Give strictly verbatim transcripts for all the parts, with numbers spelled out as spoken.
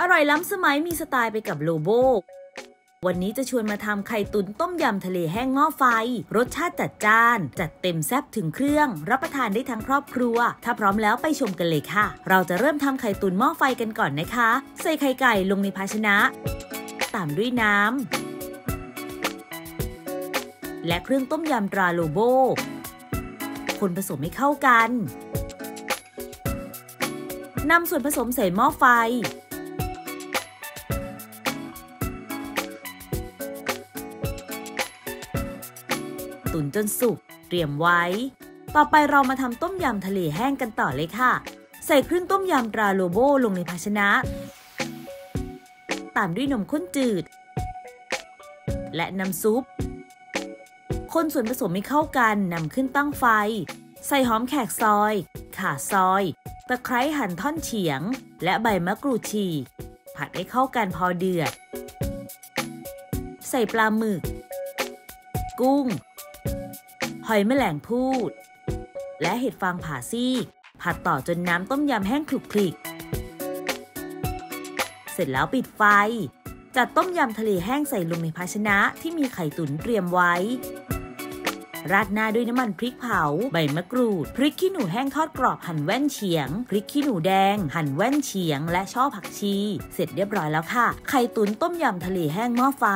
อร่อยล้ำสมัยมีสไตล์ไปกับโลโบวันนี้จะชวนมาทำไข่ตุ๋นต้มยำทะเลแห้งหม้อไฟรสชาติจัดจ้านจัดเต็มแซ่บถึงเครื่องรับประทานได้ทั้งครอบครัวถ้าพร้อมแล้วไปชมกันเลยค่ะเราจะเริ่มทำไข่ตุ๋นหม้อไฟกันก่อนนะคะใส่ไข่ไก่ลงในภาชนะตามด้วยน้ำและเครื่องต้มยำตราโลโบคนผสมให้เข้ากันนำส่วนผสมใส่หม้อไฟตุ๋นจนสุกเตรียมไว้ต่อไปเรามาทำต้มยำทะเลแห้งกันต่อเลยค่ะใส่เครื่องต้มยำตราโลโบลงในภาชนะตามด้วยนมข้นจืดและน้ำซุปคนส่วนผสมให้เข้ากันนำขึ้นตั้งไฟใส่หอมแขกซอยข่าซอยตะไคร้หั่นท่อนเฉียงและใบมะกรูดฉีกผัดให้เข้ากันพอเดือดใส่ปลาหมึกกุ้งหอยแมลงภู่และเห็ดฟางผ่าซีกผัดต่อจนน้ำต้มยำแห้งคลุกคลิกเสร็จแล้วปิดไฟจัดต้มยำทะเลแห้งใส่ลงในภาชนะที่มีไข่ตุ๋นเตรียมไว้ราดหน้าด้วยน้ำมันพริกเผาใบมะกรูดพริกขี้หนูแห้งทอดกรอบหั่นแว่นเฉียงพริกขี้หนูแดงหั่นแว่นเฉียงและช่อผักชีเสร็จเรียบร้อยแล้วค่ะไข่ตุ๋นต้มยำทะเลแห้งหม้อไฟ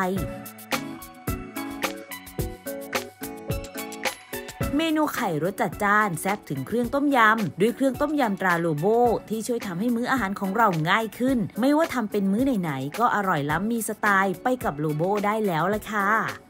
เมนูไข่รสจัดจ้านแซ่บถึงเครื่องต้มยำด้วยเครื่องต้มยำตราโลโบที่ช่วยทำให้มื้ออาหารของเราง่ายขึ้นไม่ว่าทำเป็นมื้อไหนๆก็อร่อยล้ำมีสไตล์ไปกับโลโบได้แล้วล่ะค่ะ